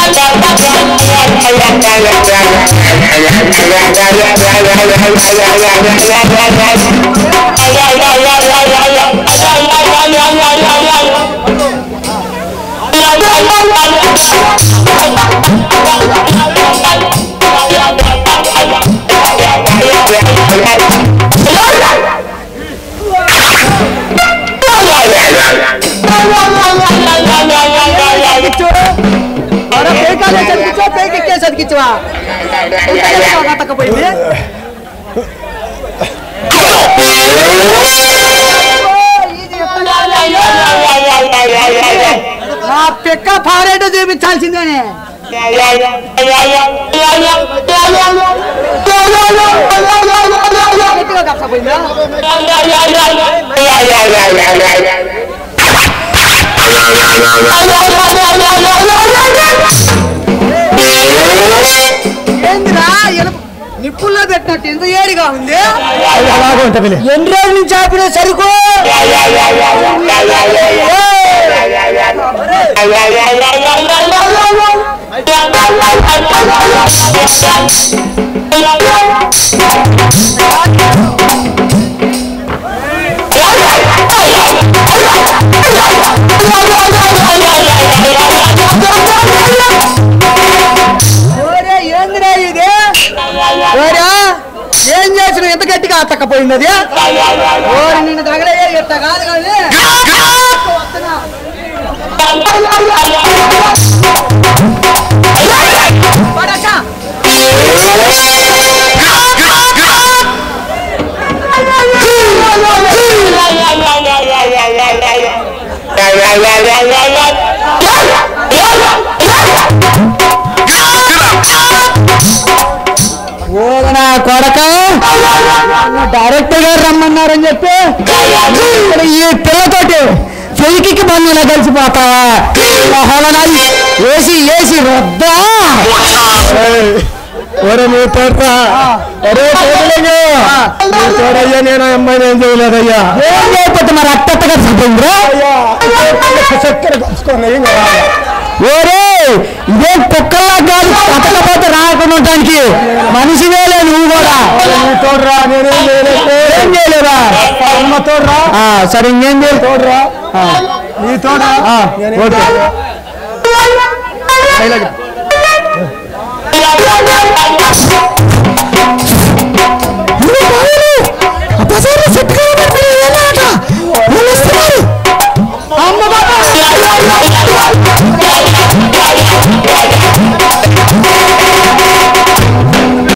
పెక్క పారేటో చూపించాల్సిందేనే ఏందిరా నిప్పుల్లో పెట్టినట్టు ఎంత ఏడిగా ఉంది ఎన్ని రోజుల నుంచి ఆపిన సరుకు ఏందిరా ఇది ఏం చేసిన ఎంత గట్టిగా అతక్కపోయింది అది నిన్ను తగలయ్యే ఎట్ట కాదు కానీ ఓదనా కొడక డైరెక్టర్ గారు రమ్మన్నారని చెప్పి ఈ పిల్లతోటి చెలికి బంధు ఇలా కలిసిపోతావా వేసి వేసి వద్దా ఒరే నీ తోట అరే తోడయ్యా నేను అమ్మాయిని ఏం చేయలేదయ్యా ఏం చేయకపోతే మరి అట్టగా చదివిందిరా చక్కెర కలుసుకోండి ఓరే ఇదేం కుక్కల్లా కాదు పట్టకపోతే రాకుండా ఉండడానికి మనిషివే లేదు నువ్వు కూడా తోడరా నేనేం చేయలేదు ఏం చేయలేదా అమ్మ తోడరా సరే ఇంకేం చేయలేదు తోడరా నీ తోడరా ఓకే